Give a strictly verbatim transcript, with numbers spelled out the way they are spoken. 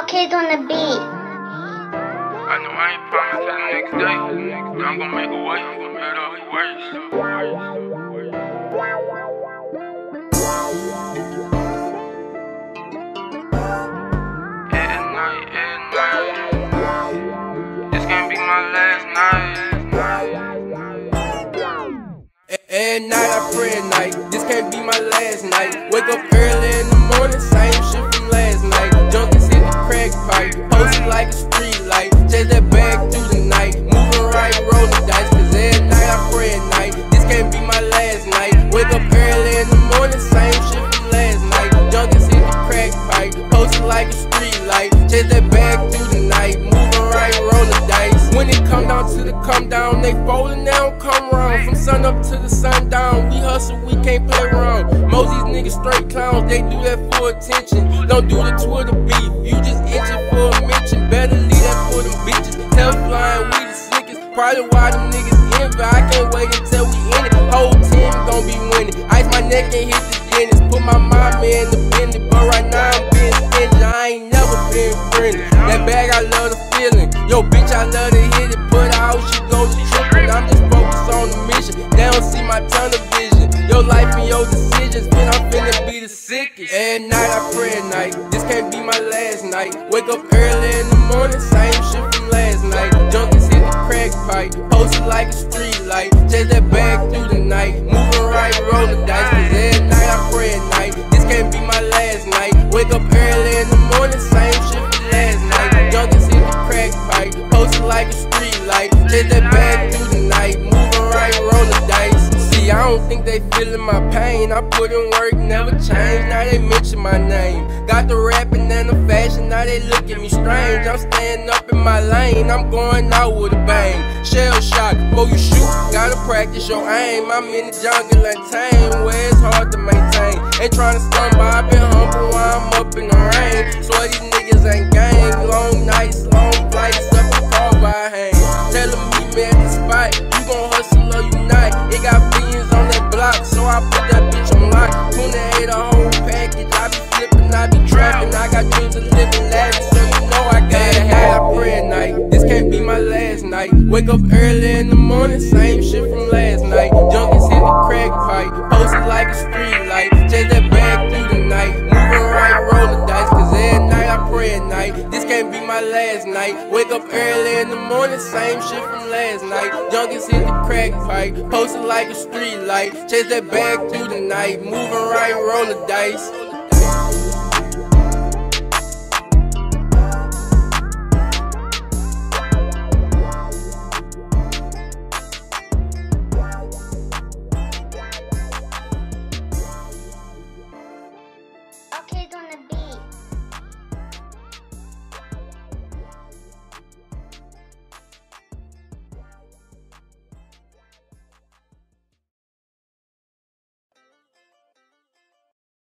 Kids on the beat. I know I ain't promised till the next day, but I'm gonna make a way, I'm gonna better worse. At night, at night, this can't be my last night. At night I pray at night, this can't be my last night. Wake up early in the morning, same shit from last night. Junkies hit the crack pipe, posted like a street light. Chase that bag through the night, moving right, rolling dice. Cause at night I pray at night, this can't be my last night. Wake up early in the morning, same shit from last night. Junkies hit the crack pipe, posted like a street light. Chase that bag through the night, moving right, rolling dice. When it come down to the come down, they folding, they don't come round. From sun up to the sundown, we hustle, we can't play around. Most these niggas straight clowns, they do that for attention. Don't do the Twitter beef, you just itching for a mention. Better leave that for them bitches. Tell flying, we the sickest. Probably why them niggas envy. I can't wait until we in it. Whole team gon' be winning. Ice my neck and hit the dentist. Put my mama in the bending, but right now I'm being stingy. I ain't never been friendly. That bag, I love the feeling. Yo, bitch, I love to hit it. Put out, she go to tripping. I'm just focused on the mission. They don't see my tunnel vision. Your life and your decisions, man, I'm finna be the sickest. At night I pray at night, this can't be my last night. Wake up early in the morning, same shit from last night. Junkies hit the crack pipe, posted like a street light. Chase that bag through the night, moving right, rolling dice. Cause at night I pray at night, this can't be my last night. Wake up early in the morning, same shit from last night. Junkies hit the crack pipe, posted like a street light. Chase that bag through the night, moving right, rolling dice. I don't think they feeling my pain. I put in work, never changed. Now they mention my name. Got the rapping and the fashion, now they look at me strange. I'm staying up in my lane, I'm going out with a bang. Shell shock, before you shoot, gotta practice your aim. I'm in the jungle untamed, where it's hard to maintain. Ain't tryna stumble, I been humble while I'm up in the rain. So these niggas ain't gang. Long nights, long flights, up the car by hand. Tellin' me, man, the spot, you gon' hustle or you not. It got billions on that block, so I put that bitch on lock. twenty-eight a whole package, I be flipping, I be trapping. I got dreams of living lavish, so you know I gotta have a prayer night. This can't be my last night. Wake up early in the morning, same shit from last night. Junkies hit the crack pipe, posted like a street light. Chase that bag through the night, moving right, rolling dice. Cause every night I pray at night, this can't be my last night. Wake up early in the morning, same shit from last night. Junkies hit the crack pipe, posted like a street light. Chase that bag through the night, moving right, rolling dice.